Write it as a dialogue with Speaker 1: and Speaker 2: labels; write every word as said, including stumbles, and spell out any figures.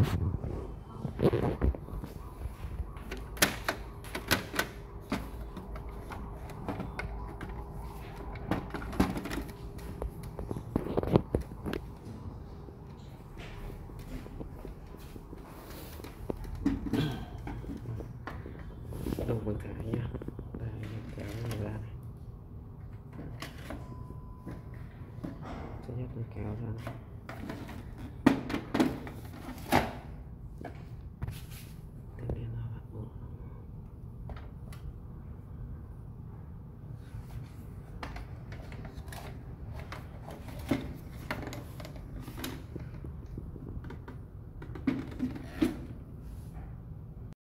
Speaker 1: Đầu bằng thải nha. Đây, kéo này ra này. Thứ nhất là kéo ra này.